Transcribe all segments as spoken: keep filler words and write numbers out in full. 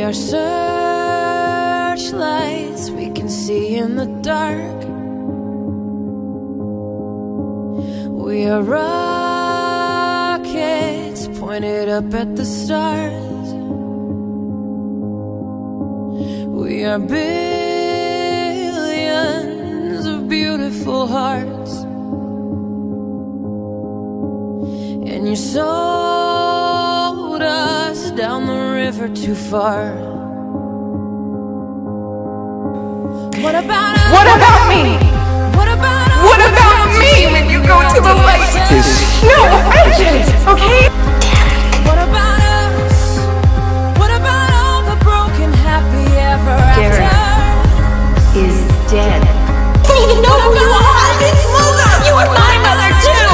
are searchlights we can see in the dark. We are rockets pointed up at the stars. We are billions of beautiful hearts. And you sold us down the river too far. What about us? What about me? What about us? What about me when you go to the light? No, I didn't, okay? What about us? What about all the broken happy ever after? Is dead. I don't even know who you are. I'm his mother. You are my mother too.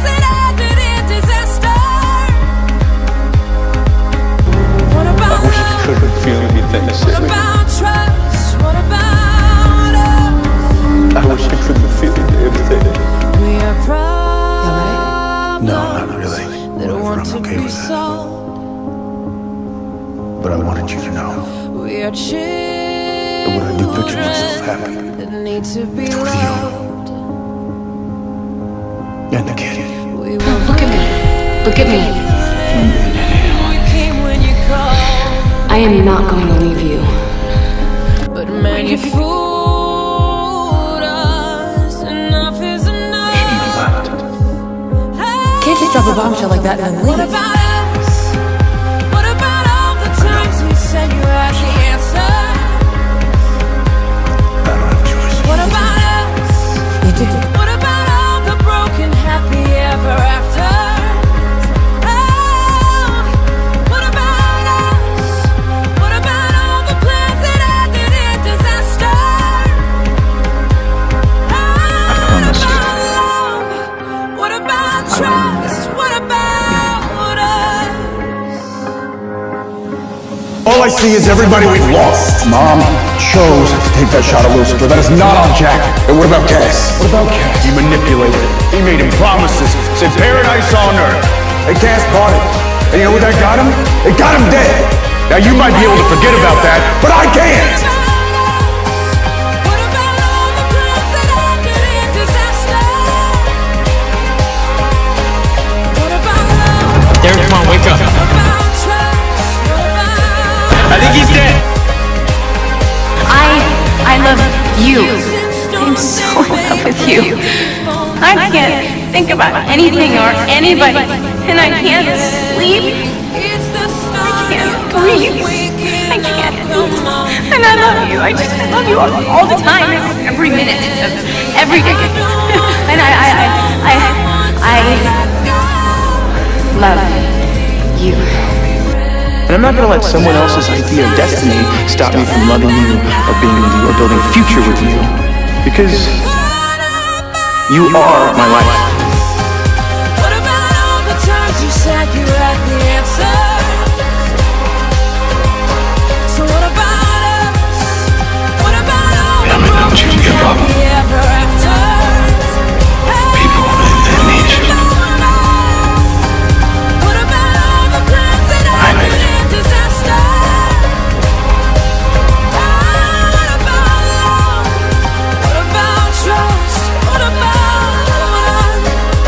I wish I couldn't feel anything the same. What about trust? What about us? I wish I couldn't feel anything. We are problems No, not really. that Whatever, want I'm to okay be with that. solved. But I wanted you to know We are that when I do picture myself happy, children that need to be It's with you. loved. and the kid. We were Look at me. Look at me. we came when you called, I am not going to leave you. but man, you fooled us. Enough is enough. You left. Can't just drop a bombshell like that and then What leave. about us? What about all the times we said you had the answer? I don't have a choice. What about us? You did. What about all the broken happy ever after? Oh, what about us? What about all the plans that ended in disaster? Oh, promise you. what about love? What about trust? What about us? All I see is everybody we've lost. Mom chose to take that shot at Lucifer. That is not on Jack. And what about Cass? What about Cass? He manipulated it. He made him promises. Said paradise on earth. And Cass bought it. And you know what that got him? It got him dead. Now you might be able to forget about that, but I can't. What about all the plans that ended in disaster? What about love? Derek, come on, wake up. What about trust? What about I think he's dead. I, I love you. I'm so in love with you. I can't think about anything or anybody, and I can't sleep. I can't breathe. I can't. And I love you. I just I love you all, all the time, every minute of every day. And I, I, I, I, I love you. And I'm not gonna let someone else's idea of destiny stop me from loving you or being with you or building a future with you. Because you are my life. What about all the times you said you had the answer? So what about us? What about all the I don't want you to give up. happy ever after? People, they need you. What about all the plans that I ended need you. in disaster? What about love? What about trust? What about us?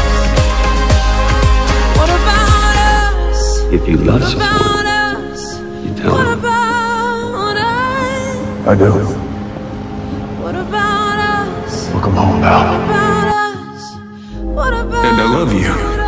What about us? If you love What someone, about us? you tell What them. about us? I do. What about us? Welcome home, What pal. about us? What about And I love you.